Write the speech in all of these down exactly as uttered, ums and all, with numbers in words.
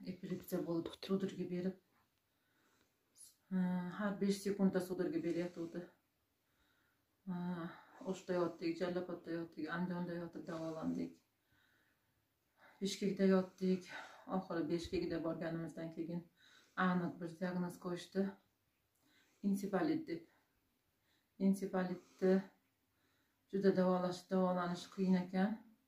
epilepsiya bo'ldi, sudurga berib. Har besh sekundda sudurga beryapti. O'shda yotdik, Jallabodda yotdik, Andijonda yotib davolandik. Bishkekda yotdik. Oxiri Bishkekda borganimizdan keyin aniq bir diagnoz qo'yishdi. Ensefalit deb. Ensefalitni juda davolash, davolanish qiyin ekan.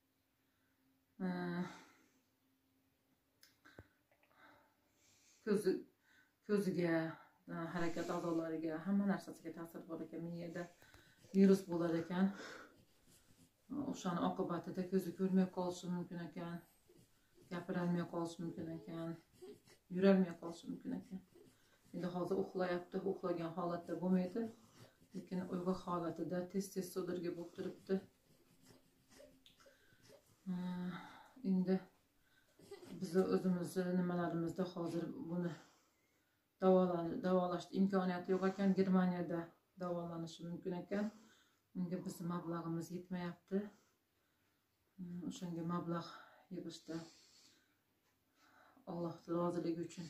Ko'zi ko'ziga, harakat a'zolariga, hamma narsasiga ta'sir bor ekan. Miyada virus bo'lar ekan. O'shaning oqibatida ko'zi ko'rmay qolishi mumkin ekan. Gapira olmay qolishi mumkin ekan. Yura olmay qolishi mumkin ekan. Endi hozir uxlayapti, uxlagan holatda bo'lmaydi. Lekin uyg'oq holatida tez-tez sudurga bo'lib turibdi. Endi biz o'zimizni nimalarimizda hozir buni davolash imkoniyati yo'q ekan. Germaniyada davolanishi mumkin ekan. Unga bizning mablag'imiz yetmayapti. O'shanga mablag' yig'ishda Alloh roziligi uchun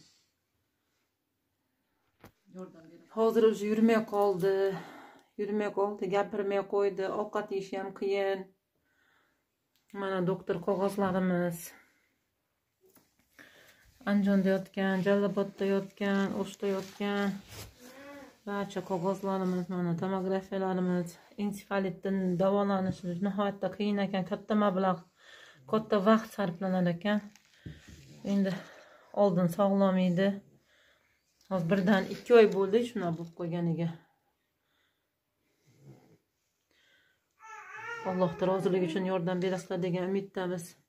yordam beradi. Hozir o'zi yurmay qoldi. Yurmay qoldi, gapirmay qo'ydi. Ovqat yeyish ham qiyin. Mana doktor qog'ozlarimiz. Andijonda yotgan, Jallabodda yotgan, O'shda yotgan. Barcha qog'ozlarimiz, mana tomografiyalarimiz. Ensefalitdan davolanish nihoyatda qiyin ekan, katta mablag', katta vaqt sarflanar ekan. Endi oldin sog'lom edi. Hozir birdan ikki oy bo'ldi shuna bo'lib qo'yganiga. Alloh roziligi uchun yordam berasizlar degan umiddamiz.